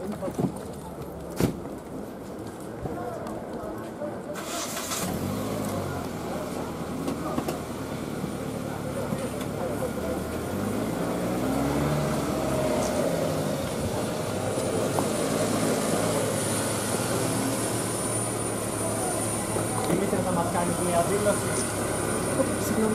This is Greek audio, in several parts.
Δημήτρη, θα μας κάνεις μια δήλωση. Συγγνώμη.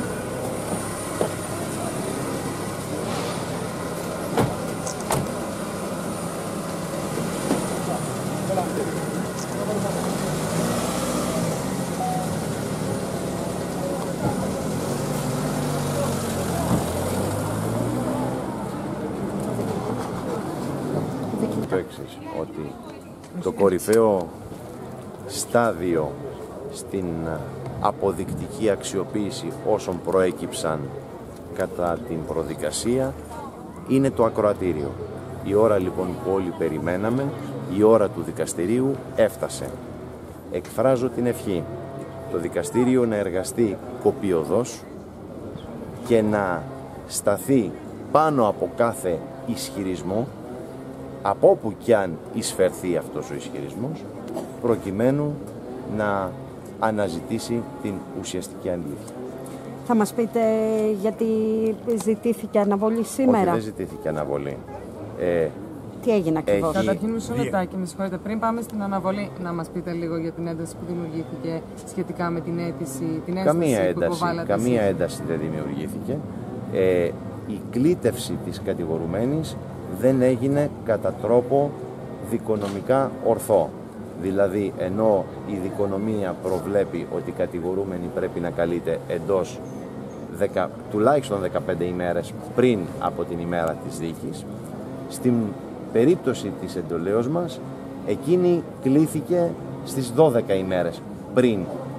Το εξής, ότι το κορυφαίο στάδιο στην αποδεικτική αξιοποίηση όσων προέκυψαν κατά την προδικασία είναι το ακροατήριο. Η ώρα λοιπόν που όλοι περιμέναμε, η ώρα του δικαστηρίου έφτασε. Εκφράζω την ευχή το δικαστήριο να εργαστεί κοπιωδώς και να σταθεί πάνω από κάθε ισχυρισμό, από όπου κι αν εισφερθεί αυτός ο ισχυρισμός, προκειμένου να αναζητήσει την ουσιαστική αλήθεια. Θα μας πείτε γιατί ζητήθηκε αναβολή σήμερα? Όχι, δεν ζητήθηκε αναβολή. Τι έγινε ακριβώς? Καταρχήν, μισό λεπτάκι, με συγχωρείτε. Πριν πάμε στην αναβολή, να μας πείτε λίγο για την ένταση που δημιουργήθηκε σχετικά με την αίτηση, την ένσταση που υποβάλλατε. Καμία ένταση δεν δημιουργήθηκε. Η κλήτευση της κατηγορουμένης δεν έγινε κατά τρόπο δικονομικά ορθό. Δηλαδή, ενώ η δικονομία προβλέπει ότι η κατηγορούμενη πρέπει να καλείται εντός τουλάχιστον 15 ημέρες πριν από την ημέρα της δίκης, στην περίπτωση της εντολέως μας, εκείνη κλήθηκε στις 12 ημέρες πριν.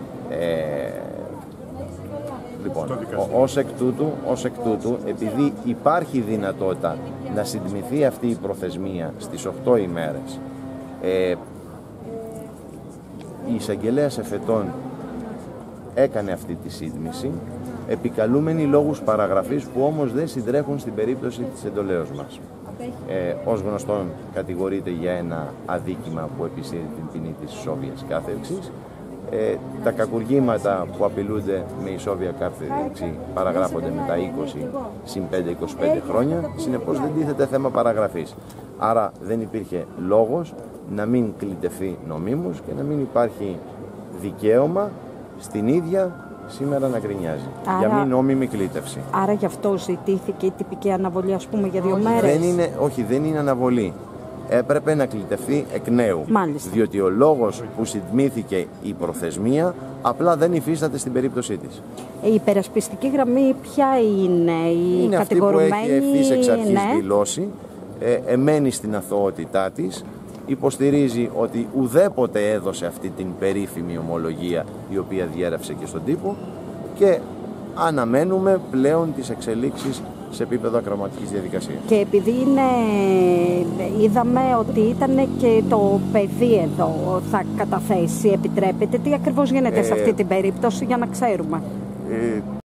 Λοιπόν, ως εκ τούτου, επειδή υπάρχει δυνατότητα να συντμηθεί αυτή η προθεσμία στις 8 ημέρες, η εισαγγελέας εφετών έκανε αυτή τη σύντμηση, επικαλούμενοι λόγους παραγραφής που όμως δεν συντρέχουν στην περίπτωση της εντολέως μας. Ως γνωστόν κατηγορείται για ένα αδίκημα που επισύρει την ποινή της ισόβιας κάθεξης. Τα κακουργήματα που απειλούνται με ισόβια κάθεξη παραγράφονται με τα 20 συν 5-25 χρόνια, συνεπώς δεν τίθεται θέμα παραγραφής. Άρα δεν υπήρχε λόγος να μην κλητευτεί νομίμως και να μην υπάρχει δικαίωμα στην ίδια σήμερα να γκρινιάζει. Για μη νόμιμη κλήτευση. Άρα γι' αυτό ζητήθηκε η τυπική αναβολή, ας πούμε, για 2 μέρες. Δεν είναι αναβολή. Έπρεπε να κλητευτεί εκ νέου. Μάλιστα. Διότι ο λόγος που συντμήθηκε η προθεσμία απλά δεν υφίσταται στην περίπτωσή της. Η υπερασπιστική γραμμή ποια είναι? Είναι αυτή που έχει ευθύς εξ αρχής δηλώσει, εμένει στην αθωότητά της, υποστηρίζει ότι ουδέποτε έδωσε αυτή την περίφημη ομολογία η οποία διέρευσε και στον τύπο και αναμένουμε πλέον τις εξελίξεις σε επίπεδο ακροματικής διαδικασίας. Και επειδή είδαμε ότι ήταν και το παιδί εδώ θα καταθέσει, επιτρέπεται, τι ακριβώς γίνεται σε αυτή την περίπτωση για να ξέρουμε?